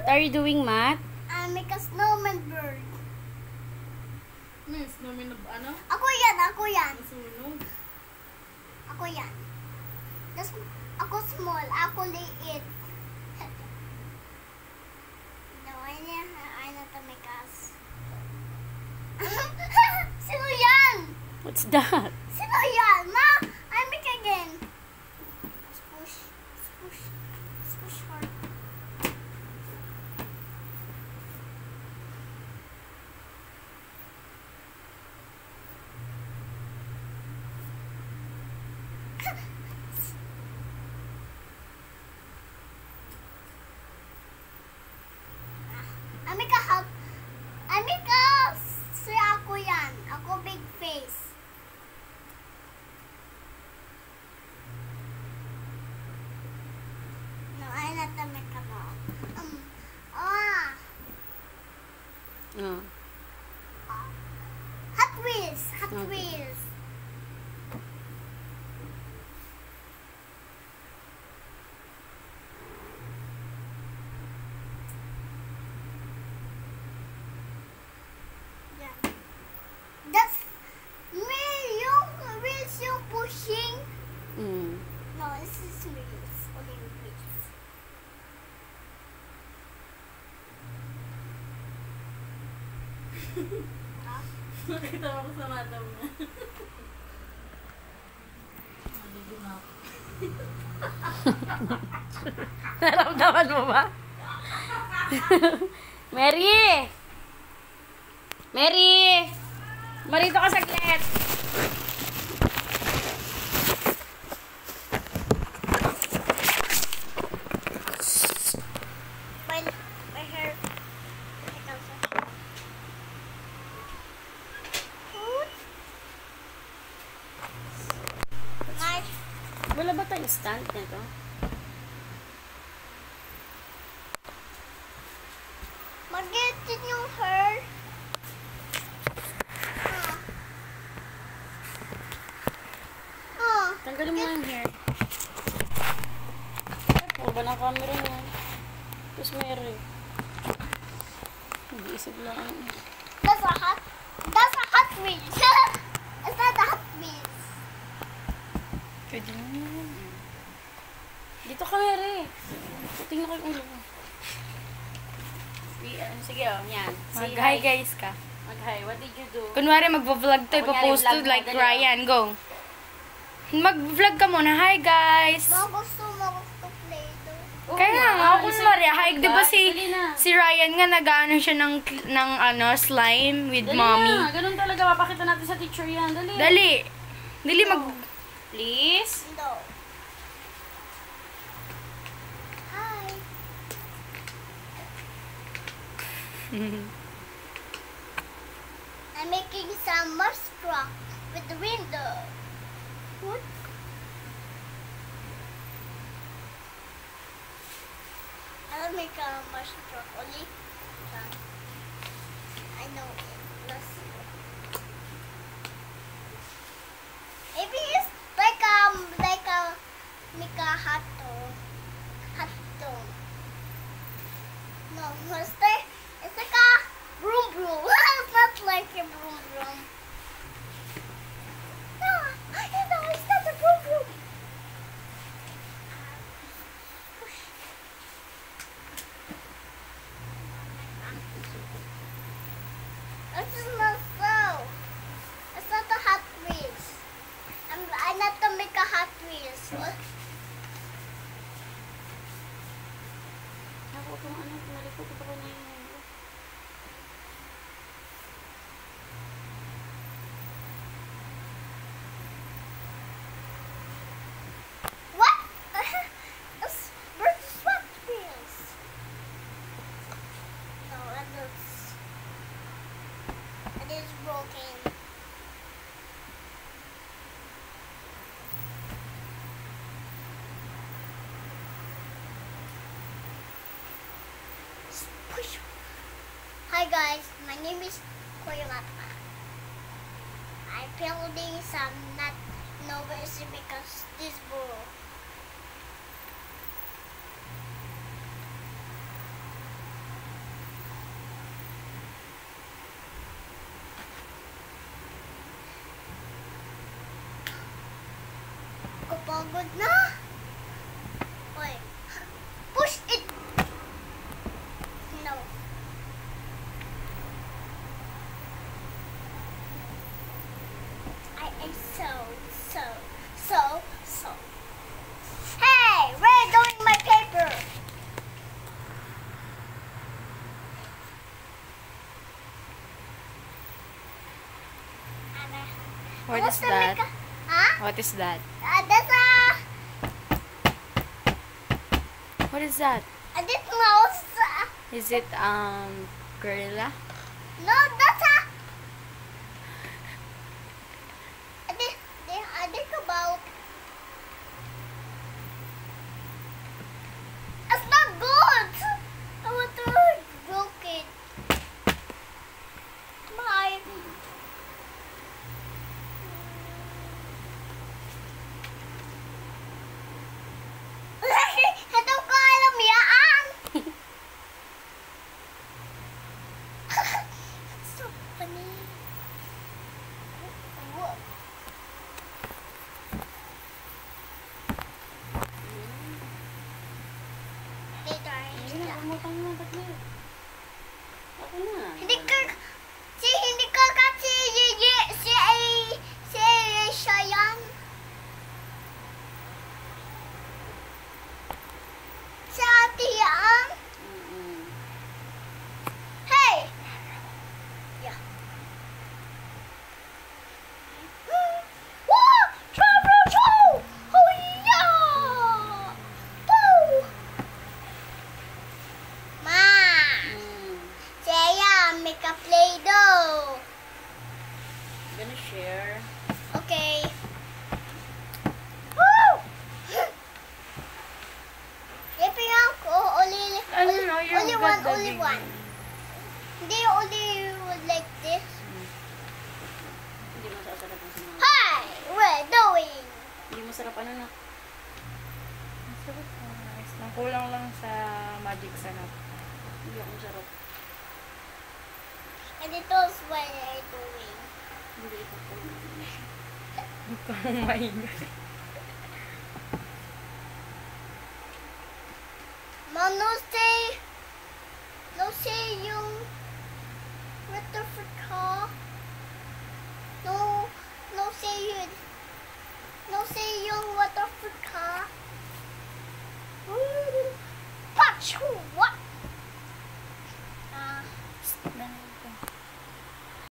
What are you doing, Matt? I make a snowman bird. May snowman na ano? Ako yan, ako yan. Nasunog. Ako yan. Ako small, ako liit. No, I not to make us. Sino yan? What's that? Sino yan? Ma, I make again. Push, push, push hard. Ako yan. Ako big face. No, I not the makeup. Oh. Hot Wheels. Hot Okay. Wheels. That's me, yung wheels yung pushing. Mm. No, this is wheels. Only wheels. Nakita mo ko sa mata mo na. Maligo na ako. Naramdaman mo ba? Mary! Mary! Marito ka saglit! My hair. Wala ba tayong stand nito? Mag-get yung hair. Tanggalin mo nga yung hair. Wala ba ng camera mo? Tapos Mary. Nag-iisip lang. That's a hot wheels. It's not a hot wheels. Pwede naman. Dito ka, Mary. Tingnan ko yung ulo mo. Sige, oh. Yan. Mag-hi guys ka. Mag-hi. What did you do? Kunwari magvo-vlog to, ipopost to vlog mo, like dali. Ryan. Go. Mag-vlog ka muna. Hi guys. Gusto play do. Kaya nga, kunwari, hi, di ba si Ryan nga nag-ano siya ng ano, slime with Dali mommy. na. Ganun talaga. Papakita natin sa teacher yan. Dali. Dali. Dali Please. No. Hi. I'm making some mouse truck with the window. What? I'll make a mouse truck only. I know it. Let's see. Maybe it's like a make a hot dog. No, it's like a broom broom. It's not like a broom broom. No, it's not a broom broom. This is not so. It's not a Hot Wheels. I not to make a Hot Wheels. What? Ako kung ano, tumalikot ko na yun. What? Where's the Hot Wheels? No, it is broken. Push. Hi guys, my name is Koyamata. I'm building some nut novels because this broke. Good na. Wait. Push it. No. I am so. Hey, we're doing my paper. What Want is to that? make a- Huh? What is that? That's What is that? this mouse. Is it gorilla? No, that's I think about. It's not good. I want to broke it. Bye. Hindi ko alam yan. So funny. Whoa. Ayun na, umutang na. Ba't na? Ako na. Hindi ka kasi siya yan. Si ate yan. Mm-mm. Hey! Yeah. Whoa! Chow! Oh yeah! Woo! Ma! Mm. Saya, make a Play-Doh. Gonna share. Okay. Woo! Yapin ako. Only one. Hindi only like this. Hindi masasarap ang sinama. Hi! We're doing. Hindi masarap ano na. Masarap na. Nice lang. Kulang lang sa magic sarap. Hindi ako masarap. And ito's what I'm doing. Hindi ito po. Ikaw maingay. Mom, no say yung what the frick ka? No say yung what the frick ka? Patch what?